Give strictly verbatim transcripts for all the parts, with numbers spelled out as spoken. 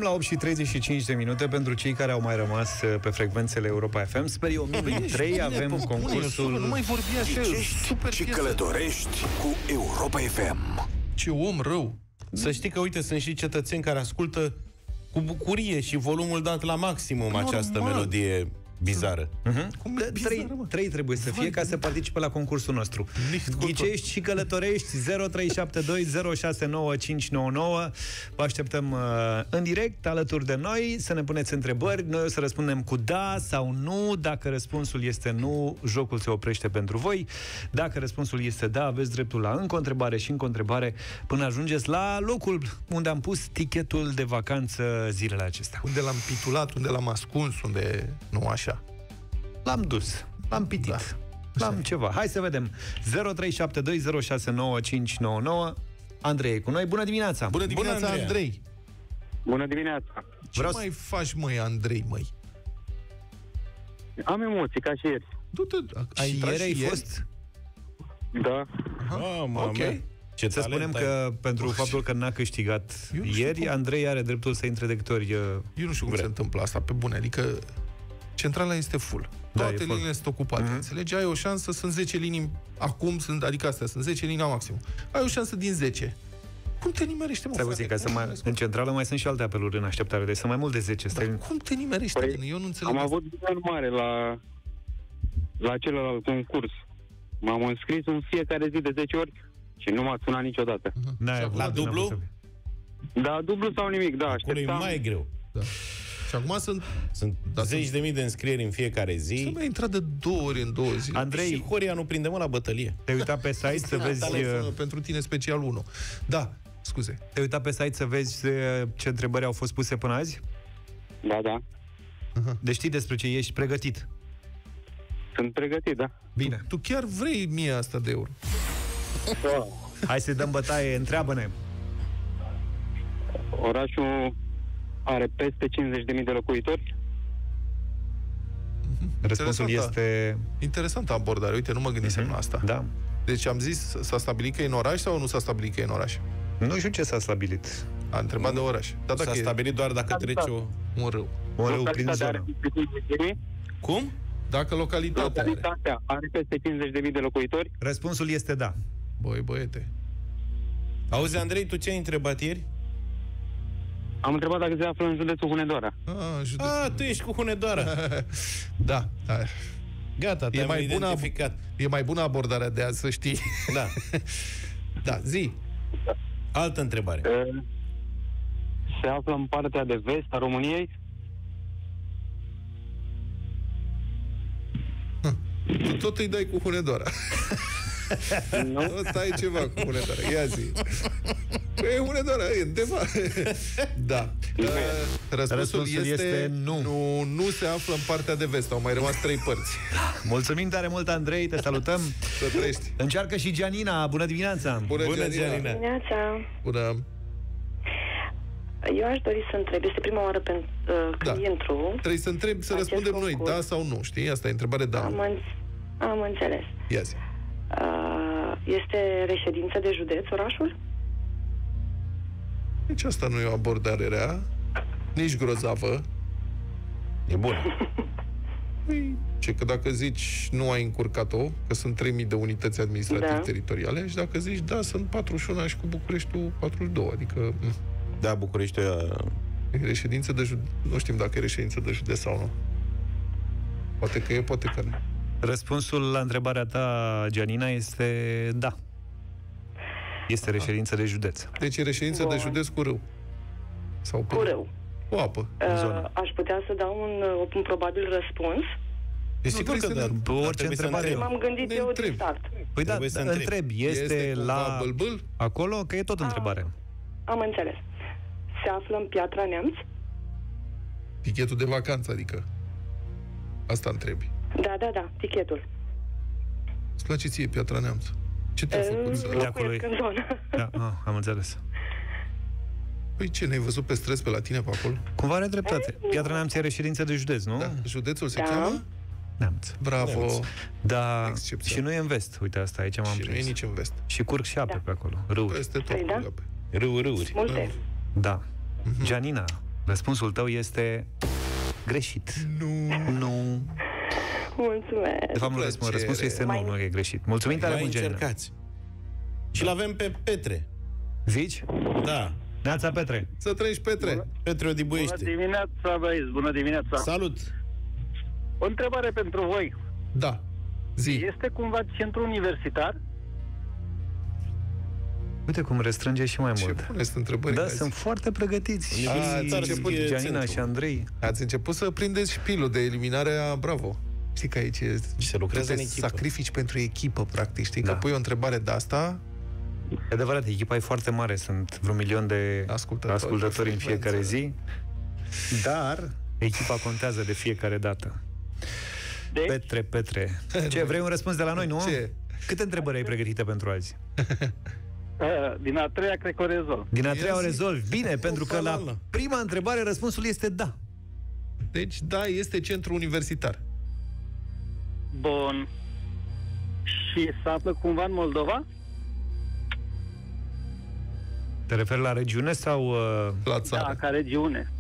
la opt și treizeci și cinci de minute pentru cei care au mai rămas pe frecvențele Europa F M. Sper eu, mii trei avem bine, concursul... Nu mai vorbi așa, super și călătorești cu Europa F M. Ce om rău! Să știi că, uite, sunt și cetățeni care ascultă cu bucurie și volumul dat la maximum normal. Această melodie bizară. Uh-huh. Cum bizară, trei, trei trebuie să fie ca să participe la concursul nostru. Ghicești și călătorești. Zero trei șapte doi zero șase nouă cinci nouă nouă. Vă așteptăm uh, în direct alături de noi să ne puneți întrebări. Noi o să răspundem cu da sau nu. Dacă răspunsul este nu, jocul se oprește pentru voi. Dacă răspunsul este da, aveți dreptul la încă o întrebare și încă o întrebare până ajungeți la locul unde am pus tichetul de vacanță zilele acestea. Unde l-am pitulat, unde l-am ascuns, unde... Nu așa. L-am dus, l-am pitit, da. L-am așa. Ceva. Hai să vedem. zero trei șapte doi zero șase nouă cinci nouă nouă. Andrei e cu noi. Bună dimineața! Bună dimineața, Bună, Andrei! Bună dimineața! Ce Vreau mai faci, măi, Andrei, măi? Am emoții, ca și ieri. Du-te, ai și ieri ai ieri? fost? Da. Ah, ok. Ce să spunem ai? Că pentru oh, faptul că n-a câștigat ieri, Andrei are dreptul să intre de câte ori... Eu nu știu cum vrea. Se întâmplă asta, pe bune, adică... Centrala este full. Da, toate liniile sunt ocupate. Uh-huh. Înțelegi? Ai o șansă, sunt zece linii acum, sunt, adică astea, sunt zece linii la maxim. Ai o șansă din zece. Cum te nimerește, mă? Puțin, ca să mai, în centrală mai sunt și alte apeluri în așteptare, deci sunt mai mult de zece. Dar stai... cum te nimerește? Păi, eu nu înțeleg. Am avut un mare la, la celălalt concurs. M-am înscris în fiecare zi de zece ori și nu m-a sunat niciodată. Uh-huh. La dublu? Da, dublu sau nimic, da. Așteptam... E mai greu. Da. Și acum sunt, sunt da, zeci sunt... de mii de înscrieri în fiecare zi. Să mai intrat de două ori în două zile. Andrei, și Horia nu prinde, mă, la bătălie. Te-ai uitat pe site să vezi... Pentru tine special unu. Da, scuze. Te-ai uitat pe site să vezi ce întrebări au fost puse până azi? Da, da. Uh-huh. Deci știi despre ce ești pregătit. Sunt pregătit, da. Bine. Tu, tu chiar vrei mie asta de euro. Wow. Hai să-i dăm bătaie, întreabă-ne. Orașul are peste cincizeci de mii de locuitori? Răspunsul Interesant, este... Interesantă abordare. Uite, nu mă gândisem uh-huh. la asta. Da. Deci am zis, s-a stabilit că e în oraș sau nu s-a stabilit că e în oraș? Nu știu ce s-a stabilit. A întrebat de oraș. Dar s-a stabilit doar dacă trece o... un râu. Un râu prin zonă. Cum? Dacă localitatea, localitatea are. are peste cincizeci de mii de locuitori? Răspunsul este da. Băi, băiete. Auzi, Andrei, tu ce ai întrebat ieri? Am întrebat dacă se află în județul Hunedoara. Ah, județul... ah tu ești cu Hunedoara. Da, da. Gata, te-am mai identificat. Bună, e mai bună abordarea de azi, să știi. Da. Da, zi. Altă întrebare. Se află în partea de vest a României? Tu tot îi dai cu Hunedoara. Nu? Tot ai ceva cu Hunedoara. Ia zi. E Hunedoara, e undeva. Da. Răspunsul, Răspunsul este, este nu. nu. Nu se află în partea de vest. Au mai rămas trei părți. Mulțumim tare mult, Andrei, te salutăm. Să trăiești. Încearcă și Gianina. Bună dimineața. Bună, Bună Gianina. Gianina. Dimineața. Bună. Eu aș dori să întreb, este prima oară pentru, uh, când da. intru. Trebuie să întreb, să răspundem noi, da sau nu, știi? Asta e întrebare, da. Am, în... am înțeles. Ia zi. Uh, este reședință de județ orașul? Deci asta nu e o abordare rea, nici grozavă. E bun. Păi, ce că dacă zici nu ai încurcat-o, că sunt trei mii de unități administrativ-teritoriale, da. Și dacă zici da, sunt patruzeci și unu și cu Bucureștiul patruzeci și doi, adică... Da, Bucureștiul e reședință de județ. Nu știm dacă e reședință de județ sau nu. Poate că e, poate că nu. Răspunsul la întrebarea ta, Gianina, este da. Este Aha. reședință de județ. Deci e reședință Bun. de județ cu râu. Sau cu râu. Cu apă. Uh, aș putea să dau un, un probabil răspuns. E sigur că da. Pe orice întrebare. M-am gândit eu din start. Păi da, întreb. Este, este la bâlbâl? Acolo, că e tot întrebare. Am înțeles. Se află în Piatra Neamț? Tichetul de vacanță, adică. Asta întrebi. Da, da, da, tichetul. Îți place ție Piatra Neamț? Ce te-a făcut să... De acolo în zonă. Da, ah, am înțeles. Păi ce, n-ai văzut pe stres pe la tine pe acolo? Cumva are dreptate. Piatra Neamț e reședință de județ, nu? Da, județul se da. cheamă? Neamț. Bravo. Neamț. Da, excepția. Și nu e în vest. Uite, asta aici m-am și prins. nu e nici în vest. Și curg și ape da. pe acolo. Râuri. Peste tot. Păi, da? Râu, râuri. Multe. Da. Mm-hmm. Gianina, Răspunsul tău este greșit. Nu. Nu. Mulțumesc. De fapt, nu răspund. Răspunsul este nu, nu e greșit. Mulțumim tare Mai mult, Janina. încercați. Și l-avem pe Petre. Zici? Da. Neața, Petre. Să trăiești, Petre. Petre o Bună dibuiește. dimineața, băieți, bună dimineața. Salut. O întrebare pentru voi. Da. Zi. Este cumva centru universitar? Uite cum restrânge și mai Ce mult. puneți întrebări? Da, azi? sunt foarte pregătiți. Universitar Și scrie Gianina centru. și Andrei. Ați început să prindeți șpilul de eliminare a Bravo. Știi că aici e... Și se lucrează tu te în echipă. sacrifici pentru echipă, practic. Știi Da. că pui o întrebare de asta, E adevărat, echipa e foarte mare. Sunt vreo milion de Ascultători. ascultători în fiecare zi. Dar echipa contează de fiecare dată. Deci, Petre, Petre. Ce, vrei un răspuns de la noi, nu? Ce? Câte întrebări ai pregătite pentru azi? uh, din a treia, cred că o rezolv. Din a treia o zi. rezolvi. Bine, pentru că la falala. prima întrebare răspunsul este da. Deci, da, este centru universitar. Bun. Și se află cumva în Moldova? Te referi la regiune sau... Uh... La Da, țară. ca regiune.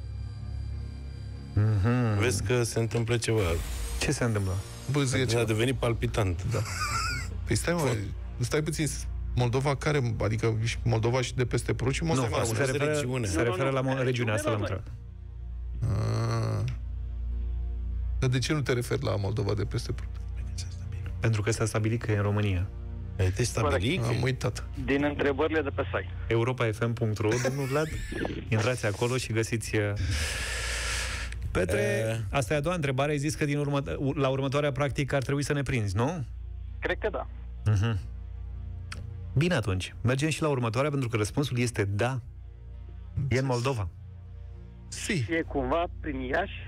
Mm-hmm. Vezi că se întâmplă ceva. Ce se întâmplă? Bă, zi A ceva. devenit palpitant. Da. Păi stai, mă, stai puțin. Moldova care? Adică și Moldova și de peste Prut și Nu, Moldova. se asta e referă, regiune. se Nu, nu, referă nu. la mo- regiunea asta la Regiune, întreabă. Ah. Dar de ce nu te referi la Moldova de peste Prut? Pentru că s-a stabilit că e în România. Ai te stabilit? Am uitat. Din întrebările de pe site. europa f m punct r o, domnul Vlad. Intrați acolo și găsiți... uh, Petre, E... asta e a doua întrebare. Ai zis că din urmă, la următoarea practică ar trebui să ne prinzi, nu? Cred că da. Uh-huh. Bine atunci. Mergem și la următoarea, pentru că răspunsul este da. E în Moldova. Si. E cumva prin Iași?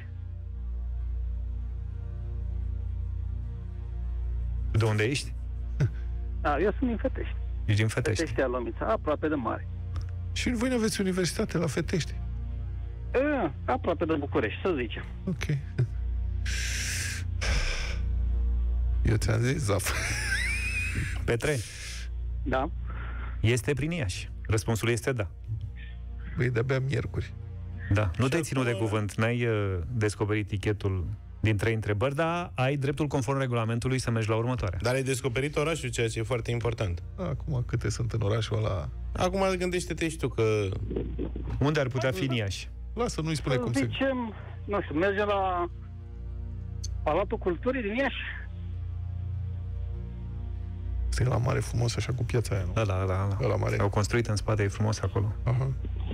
De unde ești? A, eu sunt din Fetești. Ești din Fetești. Fetești Alomița, aproape de mare. Și voi nu aveți universitate la Fetești? E, aproape de București, să zicem. Ok. Eu ți-am zis, Zaf. Petre, Da? este prin Iași. Răspunsul este da. Băi, de-abia miercuri. Da. Nu te-ai ținut de cuvânt. N-ai uh, descoperit tichetul din trei întrebări, dar ai dreptul conform regulamentului să mergi la următoarea. Dar ai descoperit orașul, ceea ce e foarte important. Acum câte sunt în orașul ăla? Acum gândește-te și tu că... Unde ar putea fi în Iași? Lasă, nu-i spune Să cum se... zicem, nu știu, mergem la Palatul Culturii din Iași. Este la mare frumos, așa, cu piața aia, nu? Da, da, da. Ăla mare. Au construit în spate, e frumos acolo. Aha.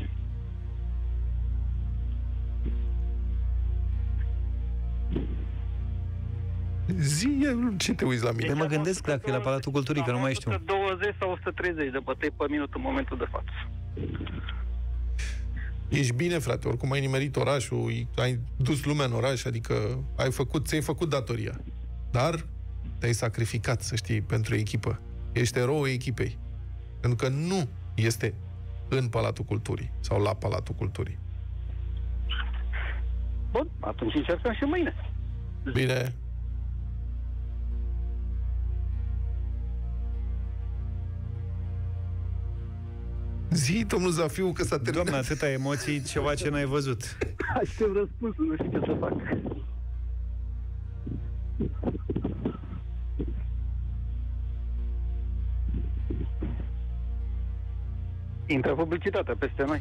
Zi, ce te uiți la mine? Păi mă gândesc dacă e la Palatul Culturii, că nu mai știu. o sută douăzeci sau o sută treizeci de bătăi pe minut în momentul de față. Ești bine, frate, oricum ai nimerit orașul, ai dus lumea în oraș, adică ai făcut, ți-ai făcut datoria. Dar te-ai sacrificat, să știi, pentru echipă. Ești eroul echipei. Pentru că nu este în Palatul Culturii sau la Palatul Culturii. Bun, atunci încercăm și mâine. Bine. Zi, domnul Zafiu, că s-a terminat. Doamne, atâta emoții, ceva ce n-ai văzut. Aștept răspunsul, nu știu ce să fac. Intră publicitatea peste noi.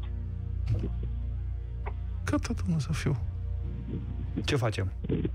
Gata, domnul Zafiu. Ce facem?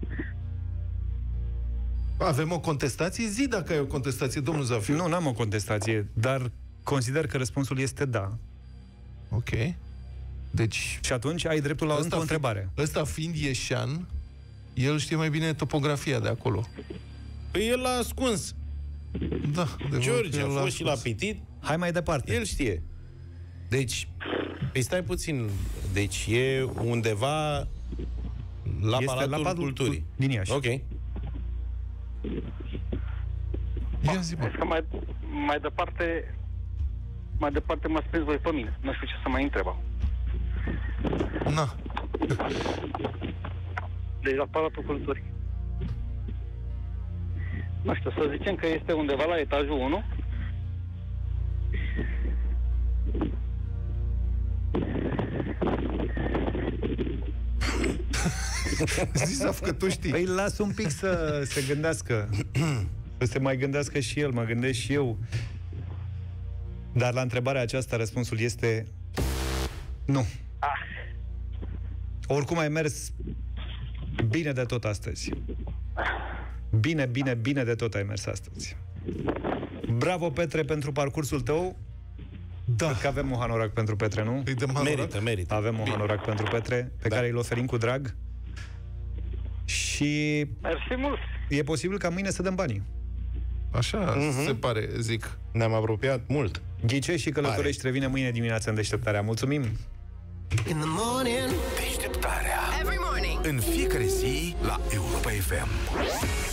Avem o contestație? Zi dacă ai o contestație, domnul Zafiu. Nu, n-am o contestație, dar consider că răspunsul este da. Ok. Deci, Și atunci ai dreptul la încă o întrebare. Ăsta fiind ieșean, el știe mai bine topografia de acolo. Păi el l-a ascuns. Da. George a fost și la pitit. Hai mai departe. El știe. Deci, păi stai puțin. Deci e undeva la Este Palatul la Palatul Culturii. din Iași. Ok. Ia zi, Cred că mai, mai departe mai departe m-ați prins voi pe mine. Nu știu ce să mai întrebam. Na. Deci la Palatul Culturii. Nu știu, să zicem că este undeva la etajul unu. Zizaf că tu știi. Păi las un pic să se gândească. Să se mai gândească și el, mă gândesc și eu. Dar la întrebarea aceasta răspunsul este nu. Oricum ai mers bine de tot astăzi. Bine, bine, bine de tot ai mers astăzi. Bravo, Petre, pentru parcursul tău. Da. Cred că avem un hanorac pentru Petre, nu? Merită, merită. Avem un hanorac pentru Petre, pe da. care îl oferim cu drag. Și Mersi mult. e posibil ca mâine să dăm banii. Așa uh-huh. se pare, zic. Ne-am apropiat mult. Ghicești și Călătorești revine mâine dimineața în Deșteptarea. Mulțumim! In the morning. Deșteptarea. Every morning. În fiecare zi la Europa F M.